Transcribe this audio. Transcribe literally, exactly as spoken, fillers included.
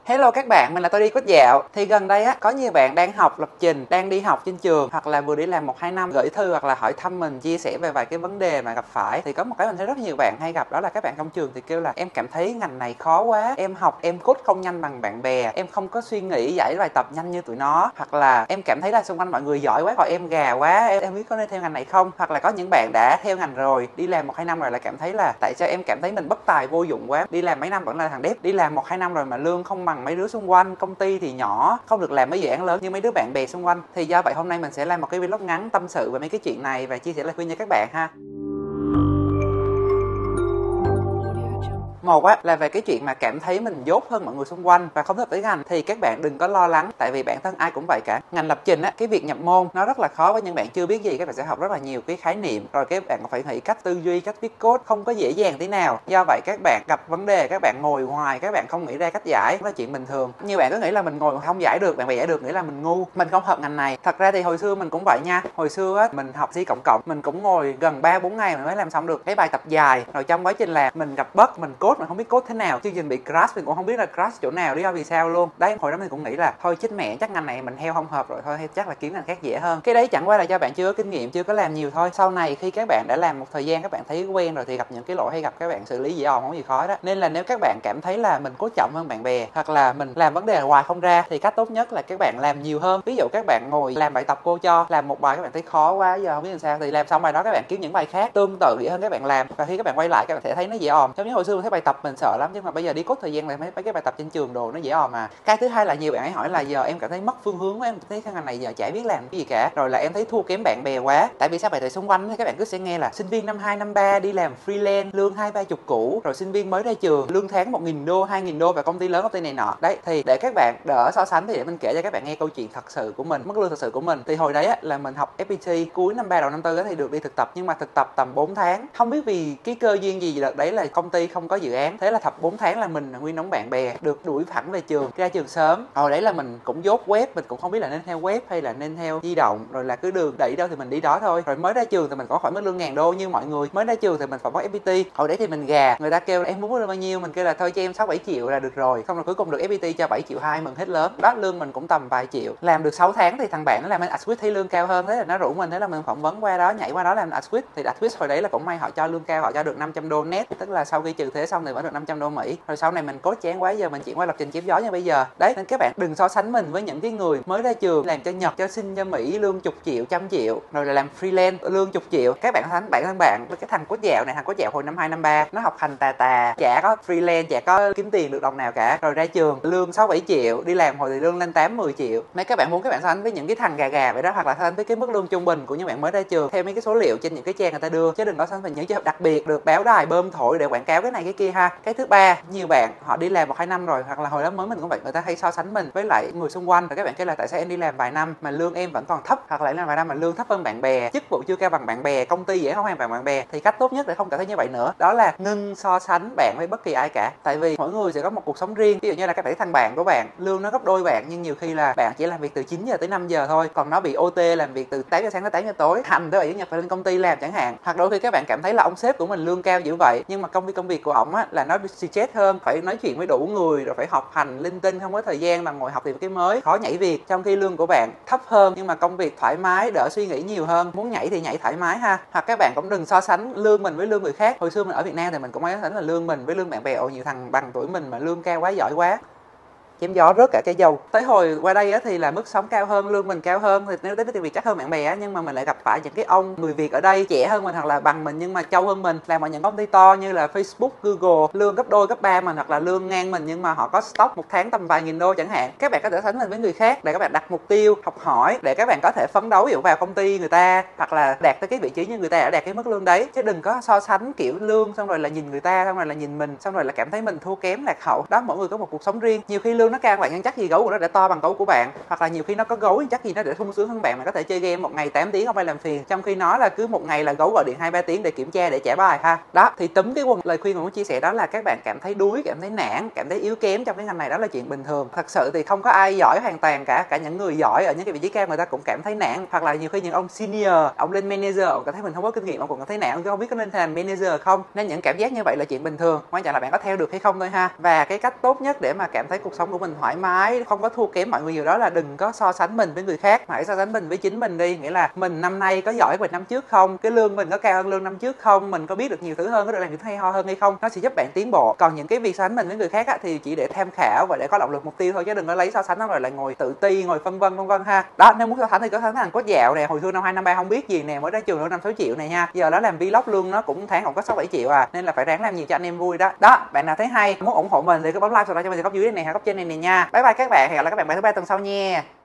Hello các bạn, mình là Tôi Đi Code Dạo. Thì gần đây á, có nhiều bạn đang học lập trình, đang đi học trên trường hoặc là vừa đi làm một hai năm, gửi thư hoặc là hỏi thăm mình, chia sẻ về vài cái vấn đề mà gặp phải. Thì có một cái mình thấy rất nhiều bạn hay gặp, đó là các bạn trong trường thì kêu là em cảm thấy ngành này khó quá, em học em code không nhanh bằng bạn bè, em không có suy nghĩ giải bài tập nhanh như tụi nó, hoặc là em cảm thấy là xung quanh mọi người giỏi quá còn em gà quá, em, em biết có nên theo ngành này không. Hoặc là có những bạn đã theo ngành rồi, đi làm một hai năm rồi là cảm thấy là tại sao em cảm thấy mình bất tài vô dụng quá, đi làm mấy năm vẫn là thằng dev, đi làm một hai năm rồi mà lương không bằng mấy đứa xung quanh, công ty thì nhỏ, không được làm mấy dự án lớn như mấy đứa bạn bè xung quanh. Thì do vậy hôm nay mình sẽ làm một cái vlog ngắn tâm sự về mấy cái chuyện này và chia sẻ lời khuyên cho các bạn ha. Một á là về cái chuyện mà cảm thấy mình dốt hơn mọi người xung quanh và không thích tới ngành, thì các bạn đừng có lo lắng, tại vì bản thân ai cũng vậy cả. Ngành lập trình á, cái việc nhập môn nó rất là khó với những bạn chưa biết gì. Các bạn sẽ học rất là nhiều cái khái niệm, rồi các bạn còn phải nghĩ cách tư duy, cách viết code, không có dễ dàng tí nào. Do vậy các bạn gặp vấn đề, các bạn ngồi hoài, các bạn không nghĩ ra cách giải, đó là chuyện bình thường. Nhiều bạn cứ nghĩ là mình ngồi không giải được, bạn bè giải được, nghĩ là mình ngu, mình không hợp ngành này. Thật ra thì hồi xưa mình cũng vậy nha. Hồi xưa á, mình học C cộng cộng, mình cũng ngồi gần ba bốn ngày mình mới làm xong được cái bài tập dài. Rồi trong quá trình làm mình gặp bug, mình code mình không biết code thế nào, chương trình bị crash mình cũng không biết là crash chỗ nào, lý do vì sao luôn. Đấy, hồi đó mình cũng nghĩ là thôi chết mẹ, chắc ngành này mình theo không hợp rồi, thôi chắc là kiếm ngành khác dễ hơn. Cái đấy chẳng qua là do bạn chưa có kinh nghiệm, chưa có làm nhiều thôi. Sau này khi các bạn đã làm một thời gian, các bạn thấy quen rồi thì gặp những cái lỗi hay gặp, các bạn xử lý dễ ồn, không gì khó đó. Nên là nếu các bạn cảm thấy là mình cố chậm hơn bạn bè hoặc là mình làm vấn đề hoài không ra, thì cách tốt nhất là các bạn làm nhiều hơn. Ví dụ các bạn ngồi làm bài tập cô cho, làm một bài các bạn thấy khó quá giờ không biết làm sao, thì làm xong bài đó các bạn kiếm những bài khác tương tự dễ hơn các bạn làm, và khi các bạn quay lại các bạn sẽ thấy nó dễ ồn. Giống như hồi xưa mình thấy bài tập mình sợ lắm, nhưng mà bây giờ đi code thời gian là mấy, mấy cái bài tập trên trường đồ nó dễ ồn mà. Cái thứ hai là nhiều bạn ấy hỏi là giờ em cảm thấy mất phương hướng quá, em thấy cái ngành này giờ chả biết làm cái gì cả, rồi là em thấy thua kém bạn bè quá. Tại vì sao? Tại xung quanh thì các bạn cứ sẽ nghe là sinh viên năm hai năm ba đi làm freelance lương hai ba chục củ, rồi sinh viên mới ra trường lương tháng một nghìn đô, hai nghìn đô và công ty lớn, công ty này nọ. Đấy, thì để các bạn đỡ so sánh thì để mình kể cho các bạn nghe câu chuyện thật sự của mình, mức lương thật sự của mình. Thì hồi đấy á, là mình học ép pê tê cuối năm ba đầu năm tư thì được đi thực tập, nhưng mà thực tập tầm bốn tháng, không biết vì cái cơ duyên gì đợt đấy là công ty không có dự án, thế là thật bốn tháng là mình là nguyên đống bạn bè được đuổi thẳng về trường, ra trường sớm. Hồi đấy là mình cũng dốt web, mình cũng không biết là nên theo web hay là nên theo di động, rồi là cứ đường đẩy đâu thì mình đi đó thôi. Rồi mới ra trường thì mình có khỏi mức lương ngàn đô như mọi người, mới ra trường thì mình phỏng vấn ép pê tê. Hồi đấy thì mình gà, người ta kêu là em muốn lương bao nhiêu, mình kêu là thôi cho em sáu bảy triệu là được rồi. Không, là cuối cùng được ép pê tê cho bảy triệu hai, mừng hết lớn. Đó, lương mình cũng tầm vài triệu. Làm được sáu tháng thì thằng bạn nó làm bên Upswitch thấy lương cao hơn, thế là nó rủ mình, thế là mình phỏng vấn qua đó, nhảy qua đó làm Upswitch. Thì Upswitch hồi đấy là cũng may họ cho lương cao, họ cho được năm trăm đô net, tức là sau khi trừ thuế xong thì vẫn được năm trăm đô Mỹ. Rồi sau này mình code chán quá, giờ mình chuyển qua lập trình chém gió như bây giờ. Đấy, nên các bạn đừng so sánh mình với những cái người mới ra trường làm cho Nhật, cho Sinh, cho Mỹ lương chục triệu, trăm triệu, rồi là làm freelance lương chục triệu. Các bạn thánh bản thân bạn với cái thằng code dạo này, thằng code dạo hồi năm hai năm ba nó học hành tà tà, chả có freelance, chả có kiếm tiền được đồng nào cả, rồi ra trường lương sáu bảy triệu, đi làm hồi thì lương lên tám mười triệu. Mấy các bạn muốn các bạn so sánh với những cái thằng gà gà vậy đó, hoặc là so sánh với cái mức lương trung bình của những bạn mới ra trường theo mấy cái số liệu trên những cái trang người ta đưa, chứ đừng có so sánh với những trường hợp đặc biệt được báo đài bơm thổi để quảng cáo cái này cái kia ha. Cái thứ ba, nhiều bạn họ đi làm một hai năm rồi, hoặc là hồi đó mới mình cũng vậy, người ta hay so sánh mình với lại người xung quanh, rồi các bạn kêu là tại sao em đi làm vài năm mà lương em vẫn còn thấp, hoặc là em làm vài năm mà lương thấp hơn bạn bè, chức vụ chưa cao bằng bạn bè, công ty dễ không bằng bạn bè. Thì cách tốt nhất để không cảm thấy như vậy nữa đó là ngưng so sánh bạn với bất kỳ ai cả, tại vì mỗi người sẽ có một cuộc sống riêng. Ví dụ như là các bạn thằng bạn của bạn lương nó gấp đôi bạn, nhưng nhiều khi là bạn chỉ làm việc từ chín giờ tới năm giờ thôi, còn nó bị ô tê làm việc từ tám giờ sáng tới tám giờ tối, hành tới bảy chủ nhật phải lên công ty làm chẳng hạn. Hoặc đôi khi các bạn cảm thấy là ông sếp của mình lương cao dữ vậy, nhưng mà công việc công việc của ổng á là nó stress hơn, phải nói chuyện với đủ người, rồi phải học hành linh tinh, không có thời gian mà ngồi học tìm cái mới, khó nhảy việc. Trong khi lương của bạn thấp hơn nhưng mà công việc thoải mái, đỡ suy nghĩ nhiều hơn, muốn nhảy thì nhảy thoải mái ha. Hoặc các bạn cũng đừng so sánh lương mình với lương người khác. Hồi xưa mình ở Việt Nam thì mình cũng hay so sánh là lương mình với lương bạn bè, ồ nhiều thằng bằng tuổi mình mà lương cao quá, giỏi quá, chém gió rớt cả cây dâu. Tới hồi qua đây á thì là mức sống cao hơn, lương mình cao hơn, thì nếu tới với tiền Việt chắc hơn bạn bè á, nhưng mà mình lại gặp phải những cái ông người Việt ở đây trẻ hơn mình hoặc là bằng mình nhưng mà trâu hơn mình, làm ở những công ty to như là Facebook, Google, lương gấp đôi gấp ba mình, hoặc là lương ngang mình nhưng mà họ có stock một tháng tầm vài nghìn đô chẳng hạn. Các bạn có thể sánh mình với người khác để các bạn đặt mục tiêu, học hỏi để các bạn có thể phấn đấu ví dụ vào công ty người ta, hoặc là đạt tới cái vị trí như người ta đã đạt cái mức lương đấy, chứ đừng có so sánh kiểu lương xong rồi là nhìn người ta, xong rồi là nhìn mình, xong rồi là cảm thấy mình thua kém lạc hậu. Đó, mỗi người có một cuộc sống riêng. Nhiều khi lương nó cao bạn nhưng chắc gì gấu của nó để to bằng gấu của bạn, hoặc là nhiều khi nó có gấu nhưng chắc gì nó để sung sướng hơn bạn, mà có thể chơi game một ngày tám tiếng không ai làm phiền, trong khi nó là cứ một ngày là gấu gọi điện hai ba tiếng để kiểm tra, để trả bài ha. Đó, thì túm cái quần lời khuyên mình muốn chia sẻ đó là các bạn cảm thấy đuối, cảm thấy nản, cảm thấy yếu kém trong cái ngành này, đó là chuyện bình thường. Thật sự thì không có ai giỏi hoàn toàn cả, cả những người giỏi ở những cái vị trí cao người ta cũng cảm thấy nản, hoặc là nhiều khi những ông senior, ông lên manager, ông cảm thấy mình không có kinh nghiệm, ông cũng cảm thấy nản, ông không biết có nên làm manager không. Nên những cảm giác như vậy là chuyện bình thường, quan trọng là bạn có theo được hay không thôi ha. Và cái cách tốt nhất để mà cảm thấy cuộc sống của của mình thoải mái, không có thua kém mọi người nhiều, đó là đừng có so sánh mình với người khác, mà hãy so sánh mình với chính mình đi. Nghĩa là mình năm nay có giỏi hơn năm trước không, cái lương mình có cao hơn lương năm trước không, mình có biết được nhiều thứ hơn, có được làm những thứ hay ho hơn hay không, nó sẽ giúp bạn tiến bộ. Còn những cái việc so sánh mình với người khác á, thì chỉ để tham khảo và để có động lực mục tiêu thôi, chứ đừng có lấy so sánh nó rồi lại ngồi tự ti, ngồi phân vân vân vân ha. Đó, nếu muốn so sánh thì có thằng cốt dạo nè, hồi xưa năm hai năm ba không biết gì nè, mới ra trường lương năm sáu triệu này nha, giờ nó làm vlog lương nó cũng tháng cũng có sáu bảy triệu à, nên là phải ráng làm nhiều cho anh em vui đó. Đó, bạn nào thấy hay muốn ủng hộ mình thì cứ bấm like, sau đó cho mình góc dưới này hay góc trên này này nha. Bye bye các bạn, hẹn gặp lại các bạn bài thứ ba tuần sau nha.